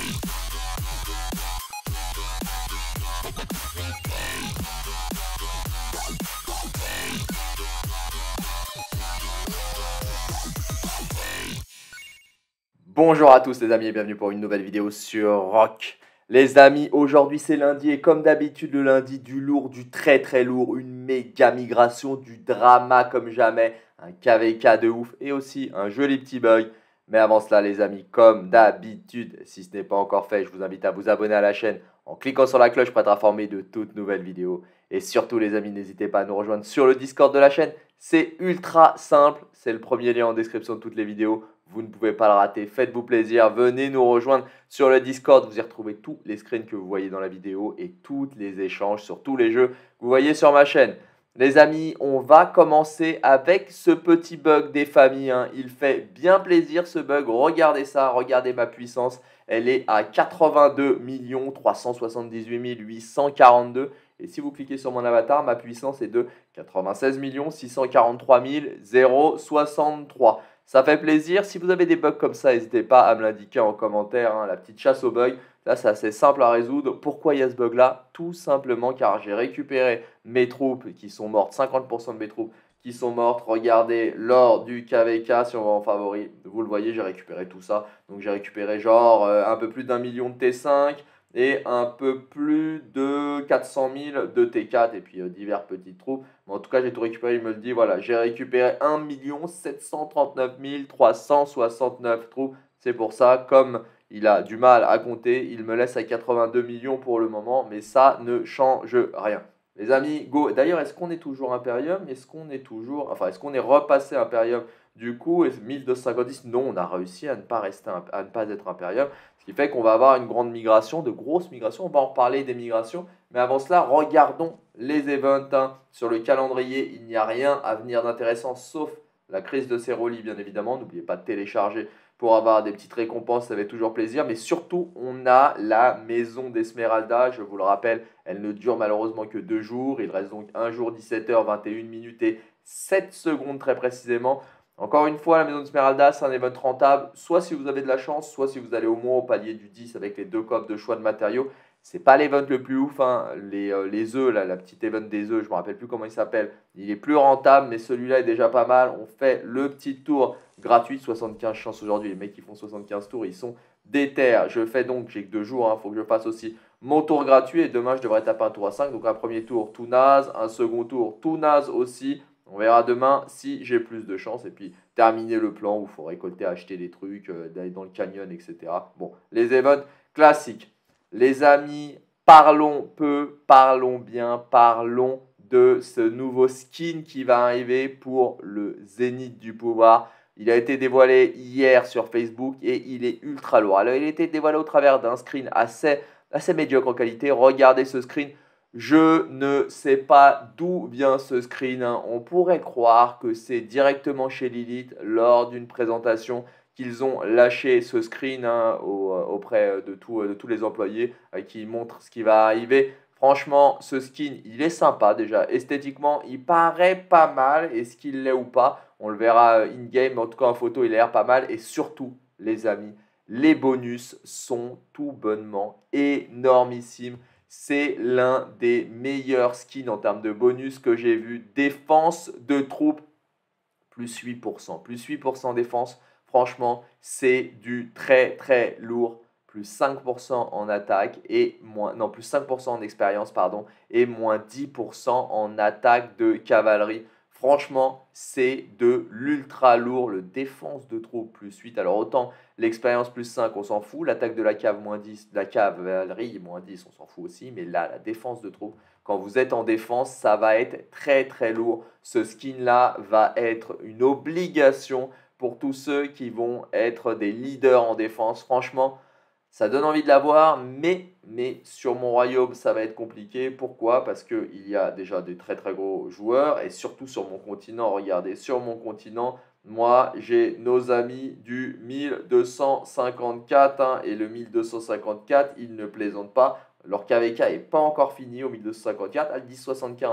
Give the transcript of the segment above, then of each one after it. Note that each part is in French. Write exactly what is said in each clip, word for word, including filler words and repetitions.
Bonjour à tous les amis et bienvenue pour une nouvelle vidéo sur Rock. Les amis, aujourd'hui c'est lundi et comme d'habitude le lundi, du lourd, du très très lourd, une méga migration, du drama comme jamais, un K V K de ouf et aussi un joli petit bug. Mais avant cela les amis, comme d'habitude, si ce n'est pas encore fait, je vous invite à vous abonner à la chaîne en cliquant sur la cloche pour être informé de toutes nouvelles vidéos. Et surtout les amis, n'hésitez pas à nous rejoindre sur le Discord de la chaîne, c'est ultra simple, c'est le premier lien en description de toutes les vidéos. Vous ne pouvez pas le rater, faites-vous plaisir, venez nous rejoindre sur le Discord. Vous y retrouvez tous les screens que vous voyez dans la vidéo et tous les échanges sur tous les jeux que vous voyez sur ma chaîne. Les amis, on va commencer avec ce petit bug des familles. Hein. Il fait bien plaisir ce bug. Regardez ça, regardez ma puissance. Elle est à quatre-vingt-deux millions trois cent soixante-dix-huit mille huit cent quarante-deux. Et si vous cliquez sur mon avatar, ma puissance est de quatre-vingt-seize millions six cent quarante-trois mille soixante-trois. Ça fait plaisir. Si vous avez des bugs comme ça, n'hésitez pas à me l'indiquer en commentaire. Hein, la petite chasse aux bugs, là c'est assez simple à résoudre. Pourquoi il y a ce bug là? Tout simplement car j'ai récupéré mes troupes qui sont mortes, cinquante pour cent de mes troupes qui sont mortes. Regardez lors du K V K, si on va en favori, vous le voyez, j'ai récupéré tout ça. Donc j'ai récupéré genre euh, un peu plus d'un million de T cinq et un peu plus de quatre cent mille de T quatre et puis euh, divers petites troupes. Mais en tout cas, j'ai tout récupéré, il me le dit. Voilà, j'ai récupéré un million sept cent trente-neuf mille trois cent soixante-neuf troupes. C'est pour ça, comme il a du mal à compter, il me laisse à quatre-vingt-deux millions pour le moment, mais ça ne change rien. Les amis, go. D'ailleurs, est-ce qu'on est toujours Imperium? Est-ce qu'on est toujours... Enfin, est-ce qu'on est repassé Imperium? Du coup, mille deux cent cinquante-dix, non, on a réussi à ne pas rester, à ne pas être Imperium. Ce qui fait qu'on va avoir une grande migration, de grosses migrations. On va en reparler des migrations. Mais avant cela, regardons les events. Hein. Sur le calendrier, il n'y a rien à venir d'intéressant, sauf la crise de Ceroli, bien évidemment. N'oubliez pas de télécharger pour avoir des petites récompenses, ça fait toujours plaisir. Mais surtout, on a la maison d'Esmeralda. Je vous le rappelle, elle ne dure malheureusement que deux jours. Il reste donc un jour, dix-sept heures, vingt et une minutes et sept secondes très précisément. Encore une fois, la maison d'Esmeralda, c'est un event rentable, soit si vous avez de la chance, soit si vous allez au moins au palier du dix avec les deux coffres de choix de matériaux. C'est pas l'event le plus ouf, hein. les, euh, les œufs, là, la petite event des œufs, je ne me rappelle plus comment il s'appelle. Il est plus rentable, mais celui-là est déjà pas mal. On fait le petit tour gratuit, soixante-quinze chances aujourd'hui. Les mecs qui font soixante-quinze tours, ils sont déter. Je fais donc, j'ai que deux jours, il hein, faut que je fasse aussi mon tour gratuit. Et demain, je devrais taper un tour à cinq. Donc un premier tour tout naze, un second tour tout naze aussi. On verra demain si j'ai plus de chance. Et puis terminer le plan où il faut récolter, acheter des trucs, euh, d'aller dans le canyon, et cetera. Bon, les events classiques. Les amis, parlons peu, parlons bien, parlons de ce nouveau skin qui va arriver pour le Zénith du pouvoir. Il a été dévoilé hier sur Facebook et il est ultra lourd. Alors, il a été dévoilé au travers d'un screen assez, assez médiocre en qualité. Regardez ce screen. Je ne sais pas d'où vient ce screen. Hein. On pourrait croire que c'est directement chez Lilith lors d'une présentation qu'ils ont lâché ce screen hein, au, auprès de, tout, de tous les employés euh, qui montrent ce qui va arriver. Franchement, ce skin, il est sympa déjà. Esthétiquement, il paraît pas mal. Est-ce qu'il l'est ou pas? On le verra in-game. En tout cas, en photo, il a l'air pas mal. Et surtout, les amis, les bonus sont tout bonnement énormissimes. C'est l'un des meilleurs skins en termes de bonus que j'ai vu. Défense de troupes, plus huit pour cent. Plus huit pour cent défense. Franchement, c'est du très très lourd. Plus cinq pour cent en attaque et moins, non, plus cinq pour cent en expérience, pardon, et moins dix pour cent en attaque de cavalerie. Franchement, c'est de l'ultra lourd. Le défense de troupes plus huit. Alors autant l'expérience plus cinq, on s'en fout. L'attaque de la cave moins dix, la cavalerie moins dix, on s'en fout aussi. Mais là, la défense de troupes, quand vous êtes en défense, ça va être très très lourd. Ce skin-là va être une obligation pour tous ceux qui vont être des leaders en défense. Franchement, ça donne envie de l'avoir, mais, mais sur mon royaume, ça va être compliqué. Pourquoi? Parce qu'il y a déjà des très très gros joueurs et surtout sur mon continent. Regardez, sur mon continent, moi, j'ai nos amis du mille deux cent cinquante-quatre hein, et le mille deux cent cinquante-quatre, ils ne plaisantent pas. Leur K V K n'est pas encore fini au mille deux cent cinquante-quatre, à dix soixante-quinze.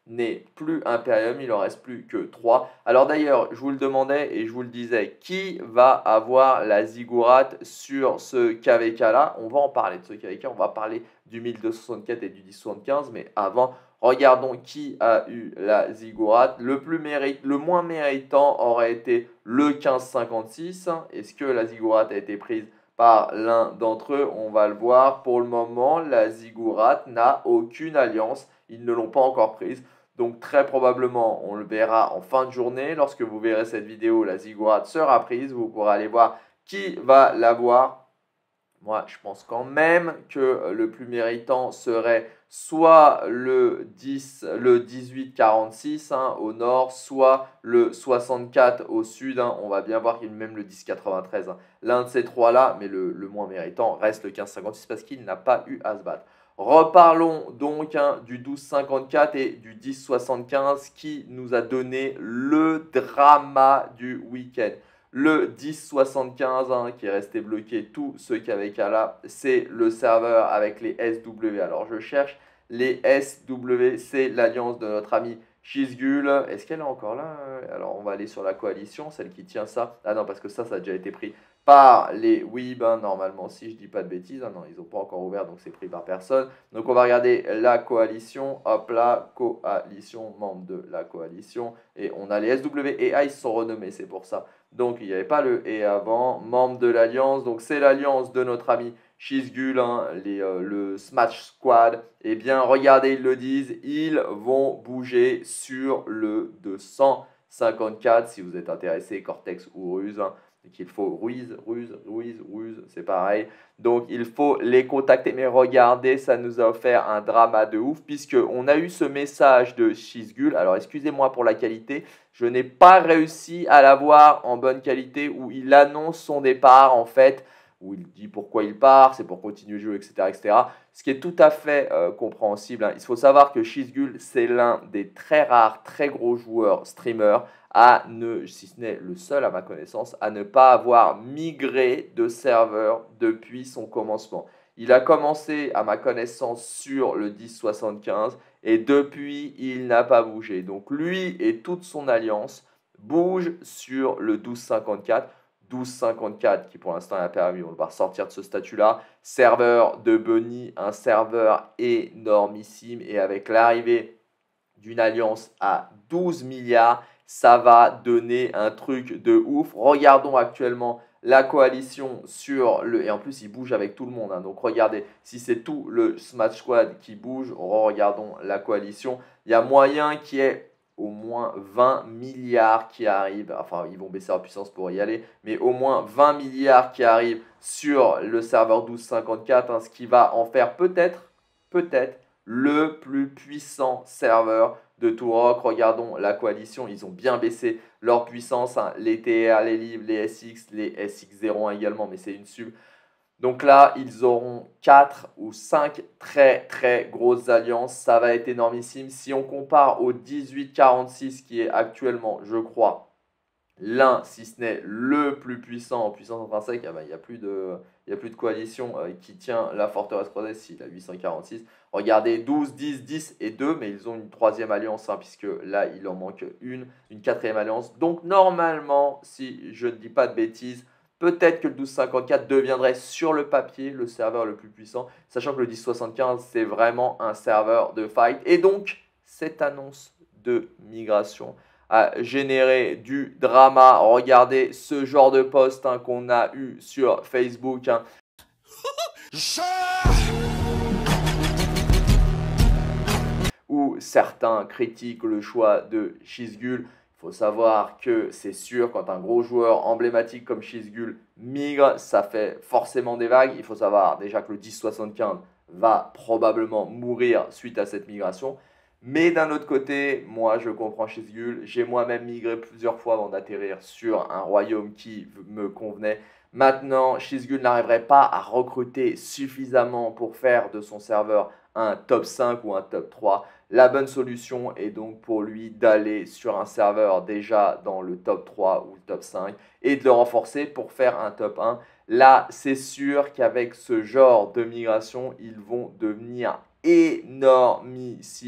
n'est plus Imperium, il en reste plus que trois. Alors d'ailleurs, je vous le demandais et je vous le disais, qui va avoir la Ziggurat sur ce K V K là? On va en parler de ce K V K, on va parler du mille deux cent soixante-quatre et du dix soixante-quinze, mais avant, regardons qui a eu la Ziggurat. Le, plus mérite, le moins méritant aurait été le quinze cinquante-six. Est-ce que la Ziggurat a été prise par l'un d'entre eux? On va le voir. Pour le moment, la Ziggurat n'a aucune alliance. Ils ne l'ont pas encore prise. Donc très probablement, on le verra en fin de journée. Lorsque vous verrez cette vidéo, la Ziggurat sera prise. Vous pourrez aller voir qui va l'avoir. Moi, je pense quand même que le plus méritant serait soit le, dix, le dix-huit quarante-six hein, au nord, soit le soixante-quatre au sud. Hein. On va bien voir qu'il y a même le dix quatre-vingt-treize. Hein. L'un de ces trois-là, mais le, le moins méritant, reste le quinze cinquante-six parce qu'il n'a pas eu à se battre. Reparlons donc hein, du douze cinquante-quatre et du dix soixante-quinze qui nous a donné le drama du week-end. Le dix soixante-quinze hein, qui est resté bloqué tout ce K V K là, c'est le serveur avec les S W. Alors je cherche les S W, c'est l'alliance de notre ami Shizgul. Est-ce qu'elle est encore là? Alors on va aller sur la coalition, celle qui tient ça. Ah non, parce que ça, ça a déjà été pris par les Weeb, hein, normalement, si je dis pas de bêtises. Hein, non, ils n'ont pas encore ouvert, donc c'est pris par personne. Donc on va regarder la coalition. Hop là, coalition, membre de la coalition. Et on a les S W et A, ils se sont renommés, c'est pour ça. Donc il n'y avait pas le et avant, membre de l'alliance. Donc c'est l'alliance de notre ami Shizgul, hein, les, euh, le Smash Squad. Eh bien, regardez, ils le disent, ils vont bouger sur le deux cent cinquante-quatre. Si vous êtes intéressé, Cortex ou Ruse, hein, qu'il faut Ruiz, Ruse, Ruiz, Ruse, c'est pareil. Donc il faut les contacter. Mais regardez, ça nous a offert un drama de ouf puisqu'on a eu ce message de Shizgul. Alors excusez-moi pour la qualité, je n'ai pas réussi à l'avoir en bonne qualité où il annonce son départ en fait, où il dit pourquoi il part, c'est pour continuer le jeu, et cetera, et cetera. Ce qui est tout à fait euh, compréhensible. Hein. Il faut savoir que Shizgul, c'est l'un des très rares, très gros joueurs streamers à ne, si ce n'est le seul à ma connaissance, à ne pas avoir migré de serveur depuis son commencement. Il a commencé, à ma connaissance, sur le dix soixante-quinze et depuis, il n'a pas bougé. Donc lui et toute son alliance bougent sur le douze cinquante-quatre. douze cinquante-quatre qui pour l'instant est permis, on va ressortir de ce statut-là. Serveur de Bunny, un serveur énormissime et avec l'arrivée d'une alliance à douze milliards, ça va donner un truc de ouf. Regardons actuellement la coalition sur le... Et en plus, il bouge avec tout le monde. Hein. Donc, regardez, si c'est tout le Smash Squad qui bouge, regardons la coalition. Il y a moyen qu'il y ait au moins vingt milliards qui arrivent. Enfin, ils vont baisser leur puissance pour y aller. Mais au moins vingt milliards qui arrivent sur le serveur douze cinquante-quatre. Hein, ce qui va en faire peut-être, peut-être, le plus puissant serveur de tout rock. Regardons la coalition, ils ont bien baissé leur puissance, hein. Les T R, les livres, les S X, les S X zéro un également, mais c'est une sub. Donc là, ils auront quatre ou cinq très très grosses alliances, ça va être énormissime. Si on compare au dix-huit quarante-six qui est actuellement, je crois, l'un, si ce n'est le plus puissant en puissance intrinsèque, il n'y a, plus de, il y a plus de coalition euh, qui tient la forteresse Rhodes, il a huit cent quarante-six. Regardez, douze, dix, dix et deux, mais ils ont une troisième alliance, hein, puisque là, il en manque une, une quatrième alliance. Donc normalement, si je ne dis pas de bêtises, peut-être que le douze cinquante-quatre deviendrait sur le papier le serveur le plus puissant, sachant que le dix soixante-quinze, c'est vraiment un serveur de fight. Et donc, cette annonce de migration a généré du drama. Regardez ce genre de post hein, qu'on a eu sur Facebook. Hein. Où certains critiquent le choix de Shizgul. Il faut savoir que c'est sûr, quand un gros joueur emblématique comme Shizgul migre, ça fait forcément des vagues. Il faut savoir déjà que le dix soixante-quinze va probablement mourir suite à cette migration. Mais d'un autre côté, moi je comprends Shizgul, j'ai moi-même migré plusieurs fois avant d'atterrir sur un royaume qui me convenait. Maintenant, Shizgul n'arriverait pas à recruter suffisamment pour faire de son serveur un top cinq ou un top trois. La bonne solution est donc pour lui d'aller sur un serveur déjà dans le top trois ou le top cinq et de le renforcer pour faire un top un. Là, c'est sûr qu'avec ce genre de migration, ils vont devenir énormissimes.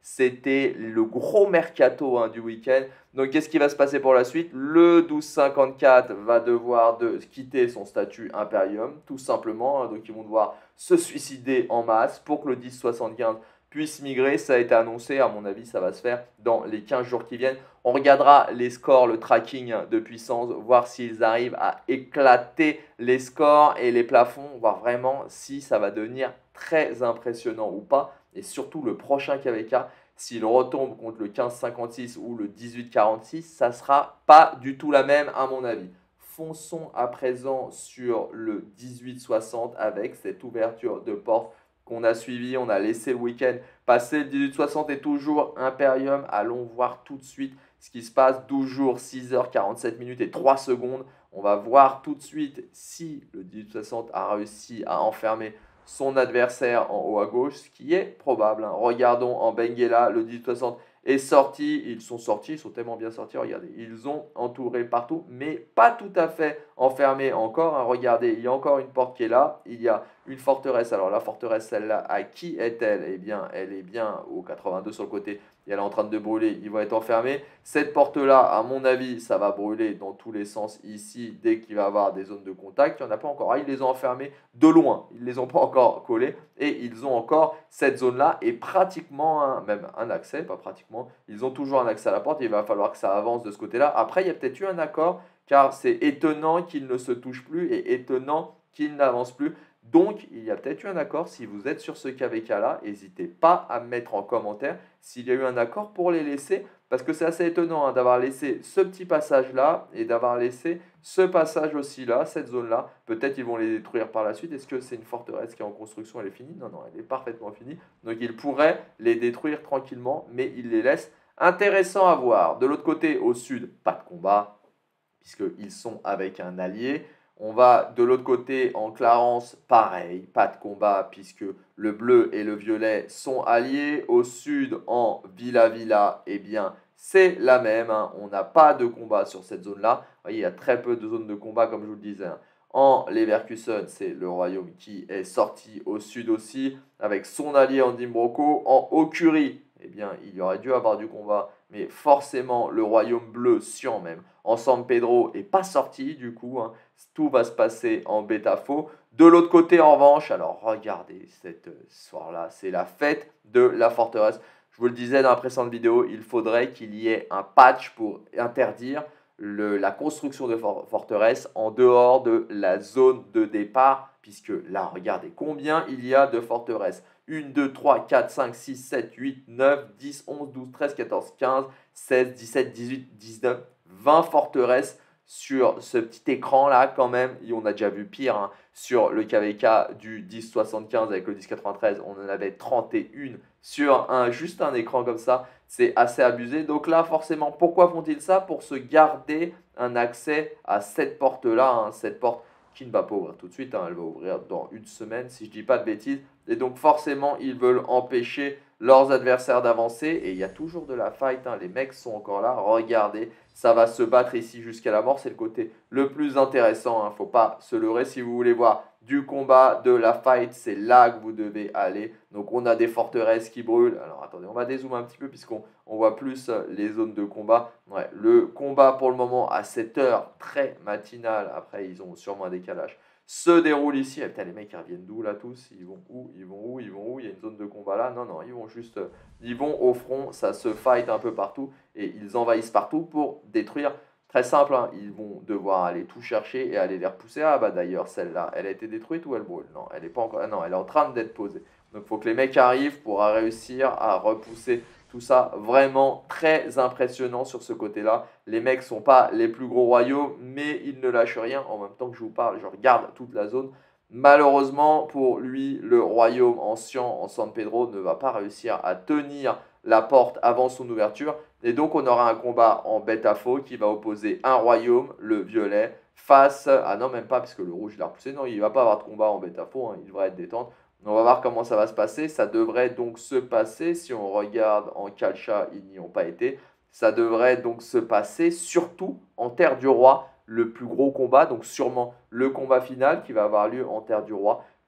C'était le gros mercato hein, du week-end. Donc, qu'est-ce qui va se passer pour la suite? Le douze cinquante-quatre va devoir de quitter son statut Imperium, tout simplement. Hein. Donc, ils vont devoir se suicider en masse pour que le dix soixante-quinze puisse migrer. Ça a été annoncé. À mon avis, ça va se faire dans les quinze jours qui viennent. On regardera les scores, le tracking de puissance, voir s'ils arrivent à éclater les scores et les plafonds, voir vraiment si ça va devenir très impressionnant ou pas. Et surtout, le prochain K V K, s'il retombe contre le quinze cinquante-six ou le dix-huit quarante-six, ça ne sera pas du tout la même à mon avis. Fonçons à présent sur le dix-huit soixante avec cette ouverture de porte qu'on a suivi. On a laissé le week-end passer. Le dix-huit soixante est toujours Imperium. Allons voir tout de suite ce qui se passe. douze jours, six heures quarante-sept minutes et trois secondes. On va voir tout de suite si le dix-huit soixante a réussi à enfermer son adversaire en haut à gauche, ce qui est probable. Hein. Regardons en Benguela, le dix-huit soixante est sorti, ils sont sortis, ils sont tellement bien sortis, regardez, ils ont entouré partout, mais pas tout à fait enfermé encore. Hein. Regardez, il y a encore une porte qui est là, il y a une forteresse. Alors la forteresse, celle-là, à qui est-elle? Eh bien, elle est bien au quatre-vingt-deux sur le côté, et elle est en train de brûler, ils vont être enfermés. Cette porte-là, à mon avis, ça va brûler dans tous les sens ici, dès qu'il va y avoir des zones de contact. Il n'y en a pas encore, ah, ils les ont enfermés de loin, ils ne les ont pas encore collés, et ils ont encore cette zone-là, et pratiquement, un, même un accès, pas pratiquement, ils ont toujours un accès à la porte, et il va falloir que ça avance de ce côté-là. Après, il y a peut-être eu un accord, car c'est étonnant qu'ils ne se touchent plus, et étonnant qu'ils n'avancent plus. Donc, il y a peut-être eu un accord. Si vous êtes sur ce K V K-là, n'hésitez pas à me mettre en commentaire s'il y a eu un accord pour les laisser. Parce que c'est assez étonnant hein, d'avoir laissé ce petit passage-là et d'avoir laissé ce passage aussi là, cette zone-là. Peut-être ils vont les détruire par la suite. Est-ce que c'est une forteresse qui est en construction? Elle est finie? Non, non, elle est parfaitement finie. Donc, ils pourraient les détruire tranquillement, mais ils les laissent. Intéressant à voir. De l'autre côté, au sud, pas de combat, puisqu'ils sont avec un allié. On va de l'autre côté en Clarence, pareil, pas de combat puisque le bleu et le violet sont alliés. Au sud en Villa Villa, eh bien c'est la même, hein. On n'a pas de combat sur cette zone-là. Vous voyez, il y a très peu de zones de combat comme je vous le disais. Hein. En Leverkusen, c'est le royaume qui est sorti au sud aussi avec son allié en Dimbroco. En Okuri, eh bien il y aurait dû avoir du combat, mais forcément le royaume bleu, Sian même, en San Pedro n'est pas sorti du coup. Hein. Tout va se passer en bêta-faux. De l'autre côté, en revanche, alors regardez, cette soir-là, c'est la fête de la forteresse. Je vous le disais dans la précédente vidéo, il faudrait qu'il y ait un patch pour interdire le, la construction de for forteresses en dehors de la zone de départ. Puisque là, regardez combien il y a de forteresses. un, deux, trois, quatre, cinq, six, sept, huit, neuf, dix, onze, douze, treize, quatorze, quinze, seize, dix-sept, dix-huit, dix-neuf, vingt forteresses sur ce petit écran là quand même. Et on a déjà vu pire hein. Sur le K V K du dix soixante-quinze avec le dix quatre-vingt-treize, on en avait trente et un sur un, juste un écran comme ça. C'est assez abusé. Donc là forcément, pourquoi font-ils ça? Pour se garder un accès à cette porte là, hein, cette porte qui ne va pas ouvrir tout de suite, hein, elle va ouvrir dans une semaine si je ne dis pas de bêtises. Et donc forcément, ils veulent empêcher leurs adversaires d'avancer. Et il y a toujours de la fight, hein, les mecs sont encore là. Regardez, ça va se battre ici jusqu'à la mort. C'est le côté le plus intéressant, il hein, ne faut pas se leurrer. Si vous voulez voir du combat, de la fight, c'est là que vous devez aller. Donc on a des forteresses qui brûlent. Alors attendez, on va dézoomer un petit peu puisqu'on on voit plus les zones de combat. Ouais, le combat pour le moment à cette heure très matinale, après ils ont sûrement un décalage, se déroule ici. Et putain, les mecs ils reviennent d'où là tous? Ils vont où? Ils vont où? Ils vont où? Il y a une zone de combat là? Non, non, ils vont juste, ils vont au front, ça se fight un peu partout et ils envahissent partout pour détruire. Très simple, hein, ils vont devoir aller tout chercher et aller les repousser. Ah bah d'ailleurs, celle-là, elle a été détruite ou elle brûle? Non, elle est pas encore. Ah non, elle est en train d'être posée. Donc il faut que les mecs arrivent pour réussir à repousser tout ça. Vraiment très impressionnant sur ce côté-là. Les mecs sont pas les plus gros royaumes, mais ils ne lâchent rien. En même temps que je vous parle, je regarde toute la zone. Malheureusement pour lui, le royaume ancien en San Pedro ne va pas réussir à tenir la porte avant son ouverture. Et donc, on aura un combat en bêta-faux qui va opposer un royaume, le violet, face... Ah non, même pas, parce que le rouge, il a repoussé. Non, il ne va pas avoir de combat en bêta-faux, hein, il devrait être détente. On va voir comment ça va se passer. Ça devrait donc se passer, si on regarde en Calcha, ils n'y ont pas été. Ça devrait donc se passer, surtout en Terre du Roi, le plus gros combat. Donc sûrement le combat final qui va avoir lieu en Terre du Roi.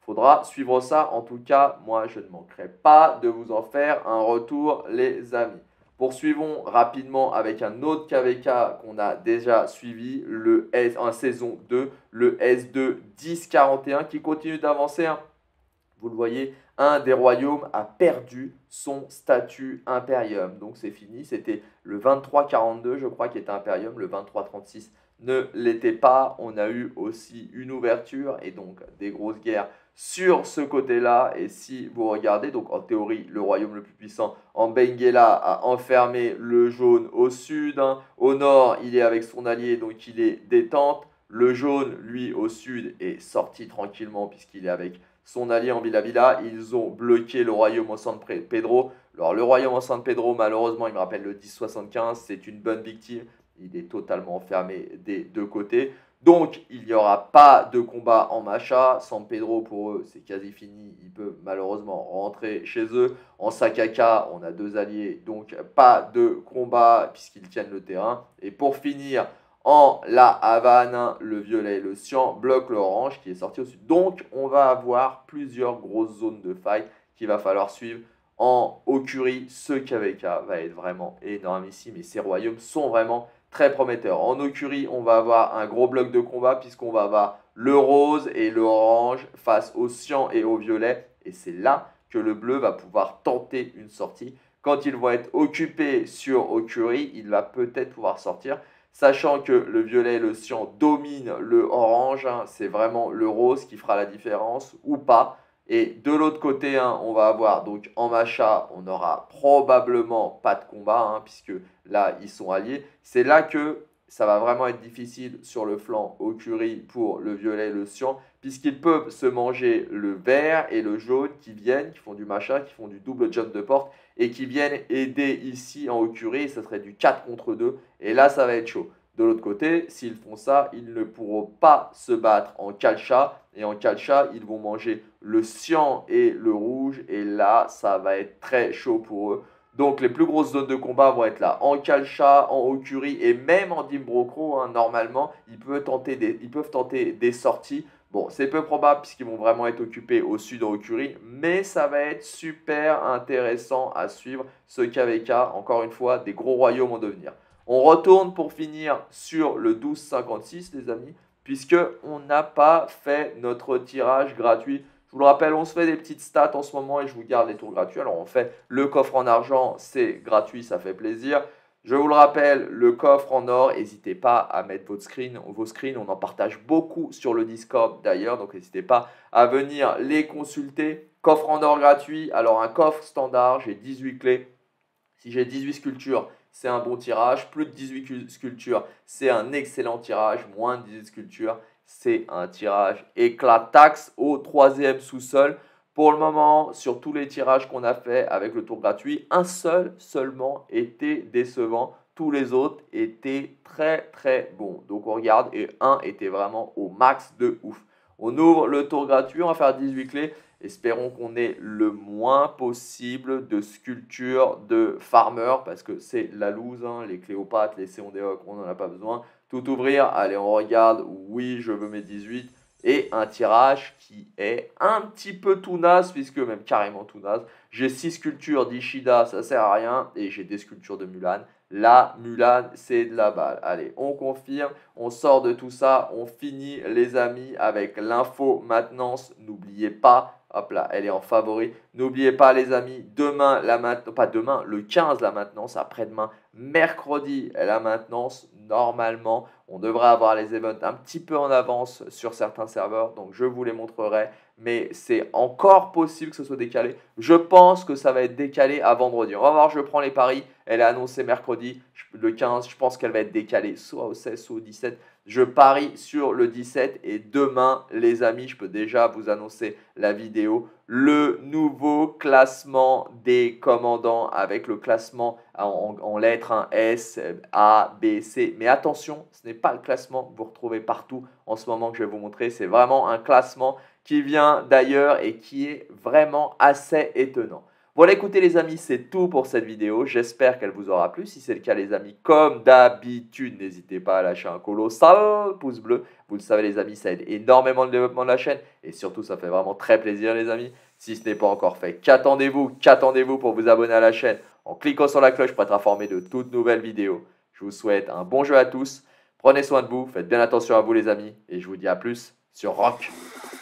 Faudra suivre ça. En tout cas, moi, je ne manquerai pas de vous en faire un retour, les amis. Poursuivons rapidement avec un autre K V K qu'on a déjà suivi, le S, en saison deux, le S deux dix quarante et un qui continue d'avancer. Hein. Vous le voyez, un des royaumes a perdu son statut Imperium. Donc c'est fini, c'était le vingt-trois quarante-deux, je crois, qui était Imperium, le vingt-trois trente-six ne l'était pas. On a eu aussi une ouverture et donc des grosses guerres sur ce côté-là. Et si vous regardez, donc en théorie, le royaume le plus puissant en Benguela a enfermé le jaune au sud. Hein. Au nord, il est avec son allié, donc il est détente. Le jaune, lui, au sud, est sorti tranquillement puisqu'il est avec son allié en Villa Villa. Ils ont bloqué le royaume au San Pedro. Alors, le royaume au San Pedro, malheureusement, il me rappelle le dix soixante-quinze, c'est une bonne victime. Il est totalement enfermé des deux côtés. Donc, il n'y aura pas de combat en Macha. San Pedro, pour eux, c'est quasi fini. Ils peuvent malheureusement rentrer chez eux. En Sakaka, on a deux alliés. Donc, pas de combat puisqu'ils tiennent le terrain. Et pour finir, en La Havane, le violet et le cyan bloquent l'orange qui est sorti au sud. Donc, on va avoir plusieurs grosses zones de fight qu'il va falloir suivre. En Okuri, ce K V K va être vraiment énormissime et ces royaumes sont vraiment très prometteurs. En Okuri, on va avoir un gros bloc de combat puisqu'on va avoir le rose et l'orange face au cyan et au violet. Et c'est là que le bleu va pouvoir tenter une sortie. Quand il va être occupé sur Okuri, il va peut-être pouvoir sortir. Sachant que le violet et le cyan dominent le orange, hein, c'est vraiment le rose qui fera la différence ou pas. Et de l'autre côté, hein, on va avoir donc en Macha, on n'aura probablement pas de combat, hein, puisque là, ils sont alliés. C'est là que ça va vraiment être difficile sur le flanc Okuri pour le violet et le cyan, puisqu'ils peuvent se manger le vert et le jaune qui viennent, qui font du Macha, qui font du double jump de porte, et qui viennent aider ici en Okuri, ça serait du quatre contre deux, et là, ça va être chaud. De l'autre côté, s'ils font ça, ils ne pourront pas se battre en Kalcha. Et en Kalcha, ils vont manger le cyan et le rouge. Et là, ça va être très chaud pour eux. Donc, les plus grosses zones de combat vont être là. En Kalcha, en Okuri et même en Dimbro-Kro, hein, normalement, ils peuvent, tenter des, ils peuvent tenter des sorties. Bon, c'est peu probable puisqu'ils vont vraiment être occupés au sud en Okuri. Mais ça va être super intéressant à suivre ce K V K. Encore une fois, des gros royaumes en devenir. On retourne pour finir sur le douze cinquante-six, les amis, puisqu'on n'a pas fait notre tirage gratuit. Je vous le rappelle, on se fait des petites stats en ce moment et je vous garde les tours gratuits. Alors, on fait le coffre en argent, c'est gratuit, ça fait plaisir. Je vous le rappelle, le coffre en or, n'hésitez pas à mettre votre screen, vos screens. On en partage beaucoup sur le Discord d'ailleurs, donc n'hésitez pas à venir les consulter. Coffre en or gratuit. Alors, un coffre standard, j'ai dix-huit clés. Si j'ai dix-huit sculptures, c'est un bon tirage. Plus de dix-huit sculptures, c'est un excellent tirage. Moins de dix-huit sculptures, c'est un tirage éclataxe au troisième sous-sol. Pour le moment, sur tous les tirages qu'on a fait avec le tour gratuit, un seul seulement était décevant. Tous les autres étaient très très bons. Donc on regarde et un était vraiment au max de ouf. On ouvre le tour gratuit, on va faire dix-huit clés. Espérons qu'on ait le moins possible de sculptures de farmer parce que c'est la loose, hein, les Cléopâtres, les Séondéoc, on n'en a pas besoin. Tout ouvrir, allez on regarde, oui je veux mes dix-huit et un tirage qui est un petit peu tout naze puisque même carrément tout naze. J'ai six sculptures d'Ishida, ça sert à rien et j'ai des sculptures de Mulan. La Mulan, c'est de la balle. Allez, on confirme, on sort de tout ça, on finit les amis avec l'info maintenance. N'oubliez pas. Hop là, elle est en favori. N'oubliez pas les amis, demain, la maintenance, pas demain, le quinze la maintenance, après-demain, mercredi la maintenance. Normalement, on devrait avoir les events un petit peu en avance sur certains serveurs, donc je vous les montrerai. Mais c'est encore possible que ce soit décalé. Je pense que ça va être décalé à vendredi. On va voir, je prends les paris. Elle est annoncée mercredi, le quinze. Je pense qu'elle va être décalée soit au seize, soit au dix-sept. Je parie sur le dix-sept et demain, les amis, je peux déjà vous annoncer la vidéo. Le nouveau classement des commandants avec le classement en, en lettres hein, S, A, B, C. Mais attention, ce n'est pas le classement que vous retrouvez partout en ce moment que je vais vous montrer. C'est vraiment un classement qui vient d'ailleurs et qui est vraiment assez étonnant. Voilà, écoutez les amis, c'est tout pour cette vidéo. J'espère qu'elle vous aura plu. Si c'est le cas les amis, comme d'habitude, n'hésitez pas à lâcher un colossal pouce bleu. Vous le savez les amis, ça aide énormément le développement de la chaîne. Et surtout, ça fait vraiment très plaisir les amis. Si ce n'est pas encore fait, qu'attendez-vous Qu'attendez-vous pour vous abonner à la chaîne en cliquant sur la cloche pour être informé de toutes nouvelles vidéos. Je vous souhaite un bon jeu à tous. Prenez soin de vous, faites bien attention à vous les amis. Et je vous dis à plus sur Rock.